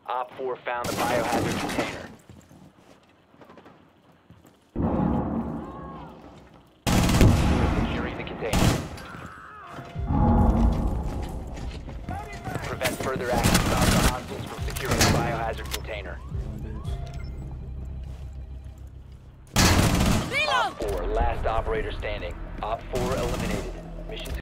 Op 4 found the biohazard container. Securing the container. Prevent further action. Stop the hostiles from securing the biohazard container. Op 4, last operator standing. Op 4 eliminated. Mission